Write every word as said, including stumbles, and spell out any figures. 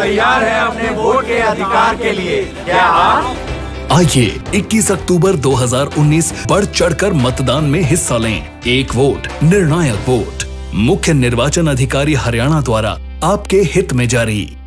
तैयार हैं अपने वोट के अधिकार के लिए। क्या आप? आइए इक्कीस अक्टूबर दो हज़ार उन्नीस बढ़ चढ़कर मतदान में हिस्सा लें। एक वोट, निर्णायक वोट। मुख्य निर्वाचन अधिकारी हरियाणा द्वारा आपके हित में जारी।